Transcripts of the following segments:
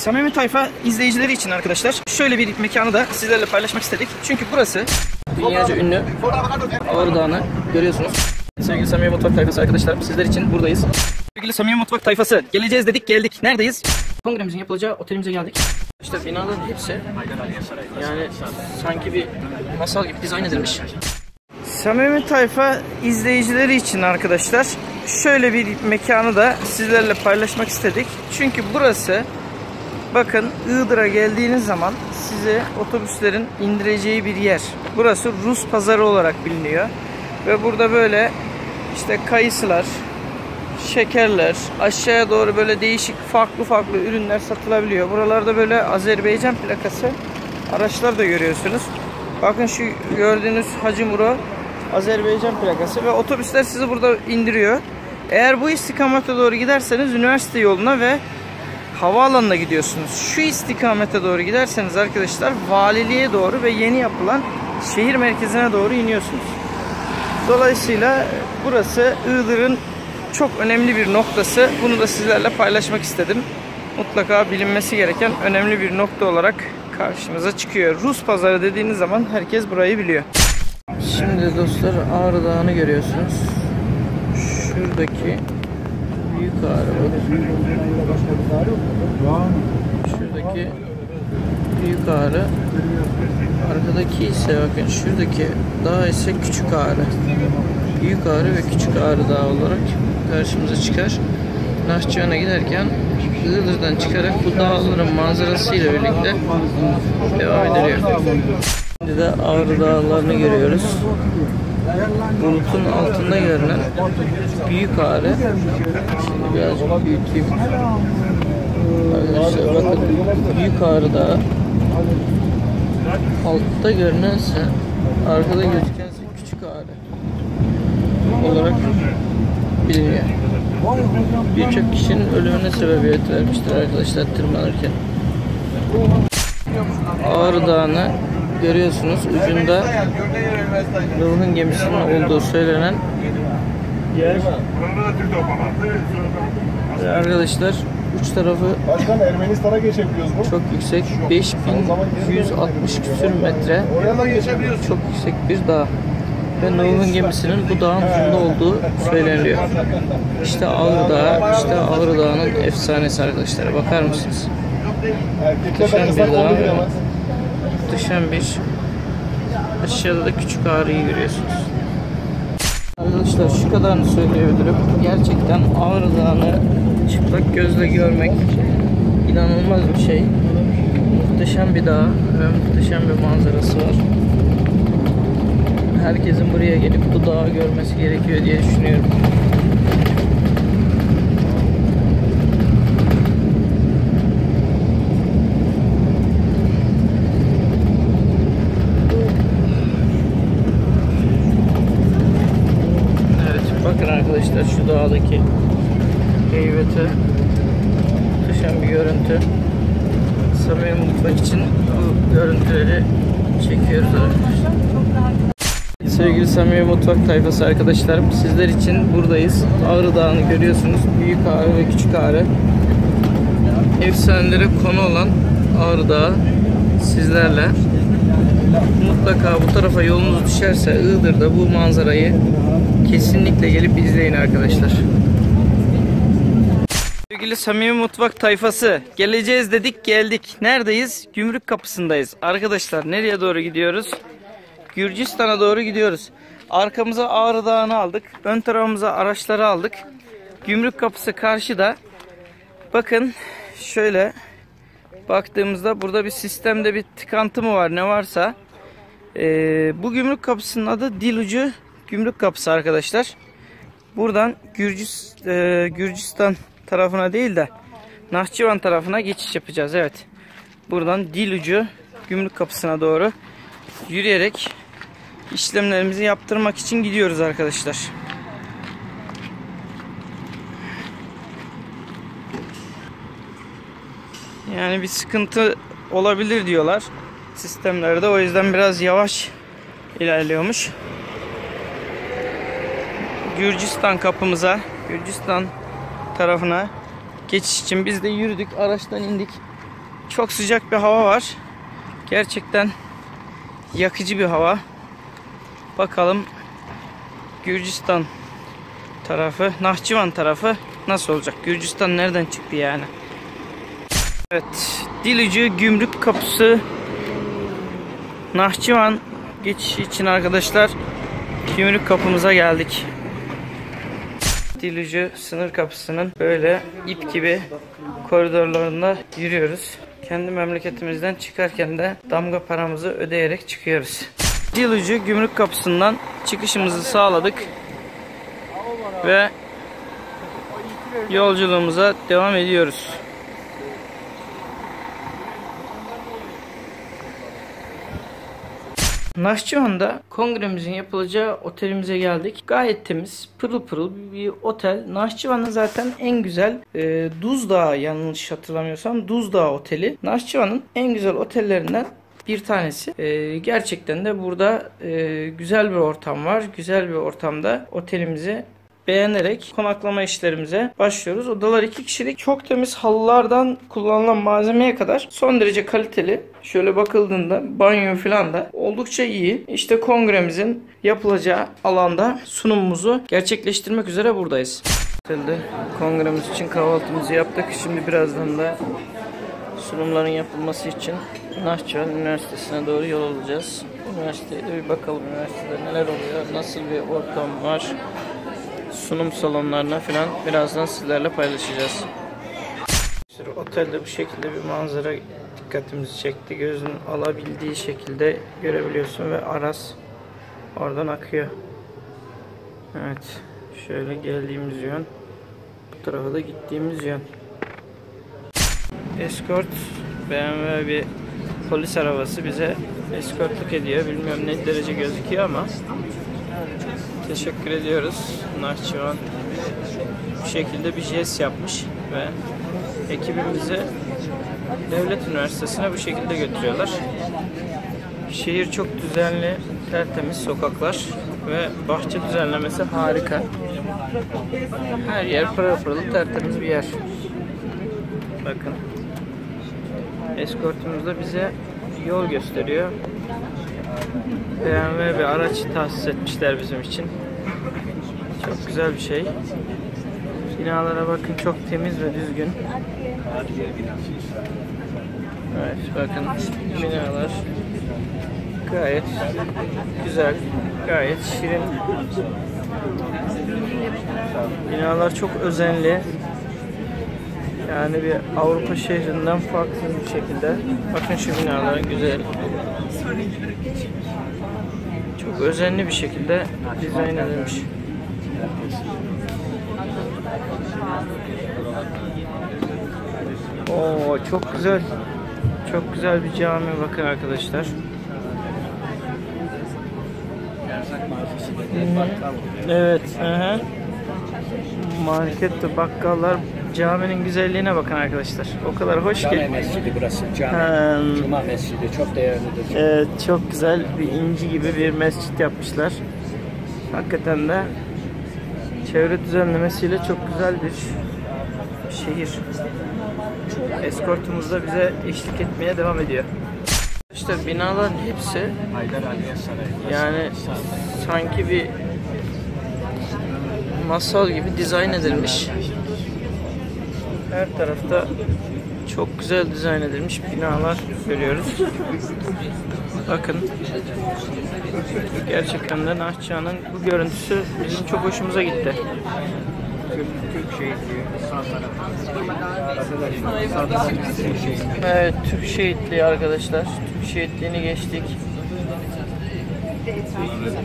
Samimi Tayfa izleyicileri için arkadaşlar şöyle bir mekanı da sizlerle paylaşmak istedik. Çünkü burası dünyaca ünlü Ağrı Dağı'nı görüyorsunuz. Sevgili Samimi Mutfak Tayfası arkadaşlar, sizler için buradayız. Sevgili Samimi Mutfak Tayfası, geleceğiz dedik, geldik. Neredeyiz? Kongremizin yapılacağı otelimize geldik. İşte binaların hepsi yani sanki bir masal gibi dizayn edilmiş. Samimi Tayfa izleyicileri için arkadaşlar şöyle bir mekanı da sizlerle paylaşmak istedik. Çünkü burası, bakın, Iğdır'a geldiğiniz zaman sizi otobüslerin indireceği bir yer. Burası Rus pazarı olarak biliniyor. Ve burada böyle işte kayısılar, şekerler, aşağıya doğru böyle değişik farklı ürünler satılabiliyor. Buralarda böyle Azerbaycan plakası araçlar da görüyorsunuz. Bakın şu gördüğünüz Hacı Muro Azerbaycan plakası ve otobüsler sizi burada indiriyor. Eğer bu istikamete doğru giderseniz üniversite yoluna ve havaalanına gidiyorsunuz. Şu istikamete doğru giderseniz arkadaşlar valiliğe doğru ve yeni yapılan şehir merkezine doğru iniyorsunuz. Dolayısıyla burası Iğdır'ın çok önemli bir noktası. Bunu da sizlerle paylaşmak istedim. Mutlaka bilinmesi gereken önemli bir nokta olarak karşımıza çıkıyor. Rus pazarı dediğiniz zaman herkes burayı biliyor. Şimdi dostlar Ağrı Dağı'nı görüyorsunuz. Şuradaki büyük ağrı. Şuradaki büyük ağrı. Arkadaki ise bakın şuradaki dağ ise küçük ağrı. Büyük ağrı ve küçük ağrı dağı olarak karşımıza çıkar. Nahçıvan'a giderken Iğdır'dan çıkarak bu dağların manzarasıyla birlikte devam ediliyor. Şimdi de Ağrı Dağları'nı görüyoruz. Bulutun altında görünen büyük ağrı. Şimdi birazcık büyüteyim. Arkadaşlar bakın, büyük Ağrı Dağı. Altta görünense, arkada gözükense küçük ağrı olarak biliniyor. Birçok kişinin ölümüne sebebiyet vermiştir arkadaşlar tırmanırken. Ağrı Dağı'nı görüyorsunuz. Ucunda Nuh'un gemisinin olduğu söylenen yer. Ve arkadaşlar uç tarafı çok yüksek. 5160 küsür metre. Çok yüksek bir dağ. Ve Nuh'un gemisinin bu dağın ucunda olduğu söyleniyor. İşte Ağrı Dağı, işte Ağrı Dağı'nın efsanesi arkadaşlar. Bakar mısınız? Muhteşem bir dağ. Muhteşem bir. Aşağıda da küçük Ağrı'yı görüyorsunuz. Arkadaşlar şu kadarını söyleyebilirim. Gerçekten Ağrı Dağı'nı çıplak gözle görmek inanılmaz bir şey. Muhteşem bir dağ ve muhteşem bir manzarası var. Herkesin buraya gelip bu dağı görmesi gerekiyor diye düşünüyorum. Evet, bakın arkadaşlar şu dağdaki heybete, muhteşem bir görüntü. Samimi Mutfak için bu görüntüleri çekiyoruz arkadaşlar. Sevgili Samimi Mutfak Tayfası arkadaşlarım, sizler için buradayız. Ağrı Dağı'nı görüyorsunuz. Büyük Ağrı ve Küçük Ağrı. Efsanelere konu olan Ağrı Dağı sizlerle. Mutlaka bu tarafa yolunuz düşerse Iğdır'da bu manzarayı kesinlikle gelip izleyin arkadaşlar. Sevgili Samimi Mutfak Tayfası, geleceğiz dedik, geldik. Neredeyiz? Gümrük kapısındayız. Arkadaşlar nereye doğru gidiyoruz? Gürcistan'a doğru gidiyoruz. Arkamıza Ağrı Dağı'nı aldık. Ön tarafımıza araçları aldık. Gümrük kapısı karşıda. Bakın şöyle baktığımızda burada bir sistemde bir tıkantı mı var, ne varsa. Bu gümrük kapısının adı Dilucu Gümrük Kapısı arkadaşlar. Buradan Gürcistan tarafına değil de Nahçıvan tarafına geçiş yapacağız. Evet. Buradan Dilucu Gümrük Kapısı'na doğru yürüyerek işlemlerimizi yaptırmak için gidiyoruz arkadaşlar. Yani bir sıkıntı olabilir diyorlar sistemlerde. O yüzden biraz yavaş ilerliyormuş. Gürcistan kapımıza, Gürcistan tarafına geçiş için biz de yürüdük, araçtan indik. Çok sıcak bir hava var. Gerçekten yakıcı bir hava. Bakalım Gürcistan tarafı, Nahçıvan tarafı nasıl olacak? Gürcistan nereden çıktı yani? Evet, Dilucu Gümrük Kapısı Nahçıvan geçişi için arkadaşlar gümrük kapımıza geldik. Dilucu sınır kapısının böyle ip gibi koridorlarında yürüyoruz. Kendi memleketimizden çıkarken de damga paramızı ödeyerek çıkıyoruz. Dilucu Gümrük Kapısı'ndan çıkışımızı sağladık ve yolculuğumuza devam ediyoruz. Nahçıvan'da kongremizin yapılacağı otelimize geldik. Gayet temiz, pırıl pırıl bir otel. Nahçıvan'ın zaten en güzel Duzdağı, yanlış hatırlamıyorsam Duzdağı Oteli. Nahçıvan'ın en güzel otellerinden bir tanesi. Gerçekten de burada güzel bir ortam var. Güzel bir ortamda otelimizi beğenerek konaklama işlerimize başlıyoruz. Odalar 2 kişilik. Çok temiz halılardan kullanılan malzemeye kadar son derece kaliteli. Şöyle bakıldığında banyo falan da oldukça iyi. İşte kongremizin yapılacağı alanda sunumumuzu gerçekleştirmek üzere buradayız. Kongremiz için kahvaltımızı yaptık. Şimdi birazdan da sunumların yapılması için Nahçıvan Üniversitesi'ne doğru yol alacağız. Üniversiteye de bir bakalım, üniversitede neler oluyor, nasıl bir ortam var. Sunum salonlarına falan birazdan sizlerle paylaşacağız. Otelde bu şekilde bir manzara dikkatimizi çekti. Gözün alabildiği şekilde görebiliyorsun ve Aras oradan akıyor. Evet, şöyle geldiğimiz yön, bu tarafa da gittiğimiz yön. Escort, BMW bir polis arabası bize eskortluk ediyor. Bilmiyorum ne derece gözüküyor ama teşekkür ediyoruz. Nahçıvan bu şekilde bir jest yapmış ve ekibimizi Devlet Üniversitesi'ne bu şekilde götürüyorlar. Şehir çok düzenli, tertemiz sokaklar ve bahçe düzenlemesi harika. Her yer pırıl pırıl tertemiz bir yer. Bakın. Eskortumuz da bize yol gösteriyor. BMW bir araç tahsis etmişler bizim için. Çok güzel bir şey. Binalara bakın, çok temiz ve düzgün. Evet, bakın binalar gayet güzel, gayet şirin. Binalar çok özenli. Yani bir Avrupa şehrinden farklı bir şekilde. Bakın şu binalar güzel. Çok özenli bir şekilde dizayn edilmiş. Oo, çok güzel. Çok güzel bir cami, bakın arkadaşlar. Evet. Aha. Market, bakkallar, caminin güzelliğine bakın arkadaşlar. O kadar hoş ki. Cami mescidi burası. Cuma mescidi çok değerlidir. Evet, çok güzel bir inci gibi bir mescit yapmışlar. Hakikaten de çevre düzenlemesiyle çok güzel bir şehir. Eskortumuz da bize eşlik etmeye devam ediyor. İşte binaların hepsi yani sanki bir masal gibi dizayn edilmiş. Her tarafta çok güzel dizayn edilmiş binalar görüyoruz. Bakın. Gerçekten de Nahçıvan'ın bu görüntüsü bizim çok hoşumuza gitti. Evet, Türk şehitliği arkadaşlar. Türk şehitliğini geçtik. Evet.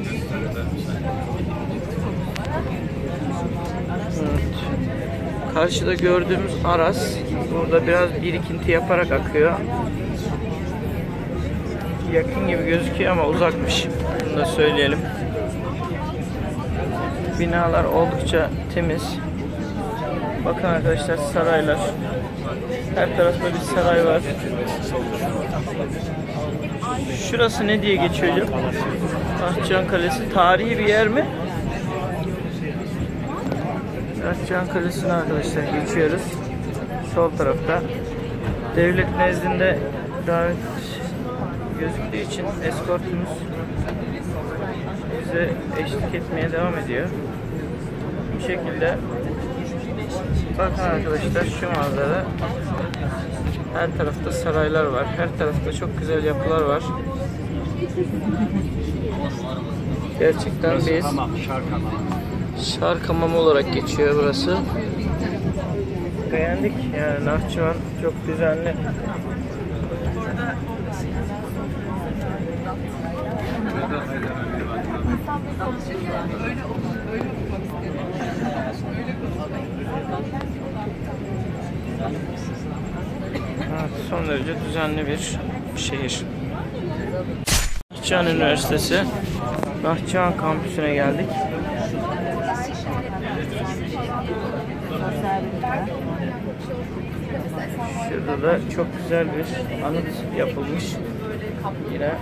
Karşıda gördüğümüz Aras burada biraz birikinti yaparak akıyor. Yakın gibi gözüküyor ama uzakmış. Bunu da söyleyelim. Binalar oldukça temiz. Bakın arkadaşlar, saraylar. Her tarafta bir saray var. Şurası ne diye geçiyor hocam? Nahçıvan Kalesi. Tarihi bir yer mi? Nahçıvan Kalesi'ne arkadaşlar geçiyoruz. Sol tarafta Devlet nezdinde davet gözüktüğü için eskortumuz bize eşlik etmeye devam ediyor. Bu şekilde bakın arkadaşlar, şu manzara. Her tarafta saraylar var. Her tarafta çok güzel yapılar var. Gerçekten biz Şark Hamamı olarak geçiyor burası. Beğendik yani, Nahçıvan çok düzenli. Evet, son derece düzenli bir şehir. Nahçıvan Üniversitesi Nahçıvan kampüsüne geldik. Şurada da çok güzel bir anıt yapılmış. Yine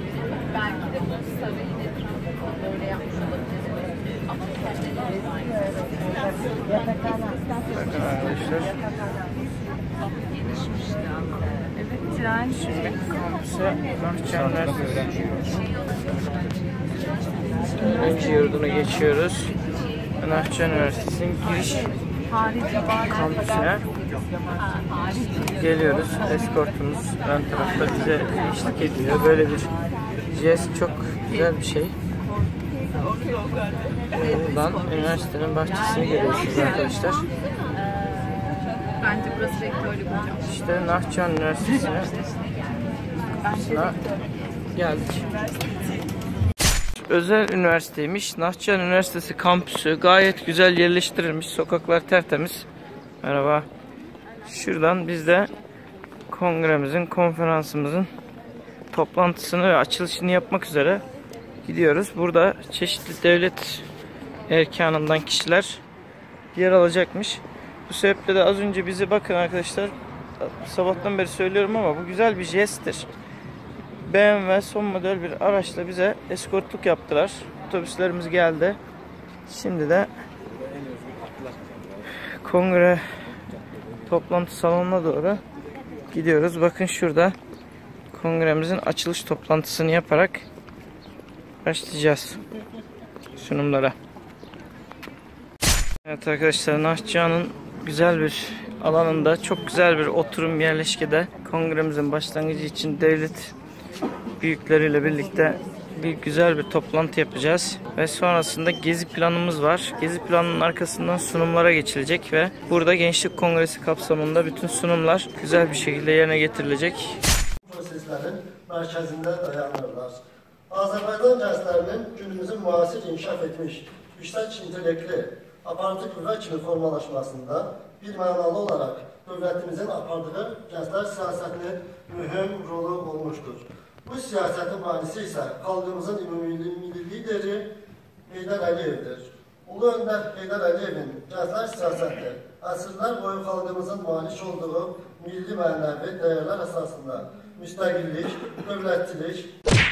bakın arkadaşlar. Şimdi kampüse Nahçıvan Üniversitesi öğrenci yurduna geçiyoruz. Nahçıvan Üniversitesi'nin giriş kampüsüne geliyoruz. Eskortumuz ön tarafta bize eşlik ediyor. Böyle bir jest çok güzel bir şey. Buradan üniversitenin bahçesini görüyorsunuz arkadaşlar. Bence burası rektörlük hocam. İşte Nahçıvan Üniversitesi'ne geldik. Özel üniversiteymiş. Nahçıvan Üniversitesi kampüsü gayet güzel yerleştirilmiş. Sokaklar tertemiz. Merhaba. Şuradan biz de kongremizin, konferansımızın toplantısını ve açılışını yapmak üzere gidiyoruz. Burada çeşitli devlet erkanından kişiler yer alacakmış. Bu sebeple de az önce bizi, bakın arkadaşlar, sabahtan beri söylüyorum ama bu güzel bir jesttir. BMW son model bir araçla bize eskortluk yaptılar. Otobüslerimiz geldi. Şimdi de kongre toplantı salonuna doğru gidiyoruz. Bakın şurada kongremizin açılış toplantısını yaparak başlayacağız sunumlara. Evet arkadaşlar, Nahçıvan'ın güzel bir alanında, çok güzel bir oturum yerleşkede kongremizin başlangıcı için devlet büyükleriyle birlikte bir güzel bir toplantı yapacağız ve sonrasında gezi planımız var. Gezi planının arkasından sunumlara geçilecek ve burada Gençlik Kongresi kapsamında bütün sunumlar güzel bir şekilde yerine getirilecek. Proseslerin merkezinde dayanırlar. Azerbaycan gençlerinin günümüzün müasir inkişaf etmiş, yüksek intelektli, aparatif qüvvə kimi formalaşmasında bir mənalı olarak devletimizin apardığı gençler siyasetinin mühüm rolü olmuştur. Bu siyasetin banisi ise xalqımızın ümumi lideri Heydər Əliyevdir. Ulu Önder Heydər Əliyevin gençler siyaseti, əsrlər boyu xalqımızın malik olduğu milli mənəvi değerler esasında müstəqillik, dövlətçilik,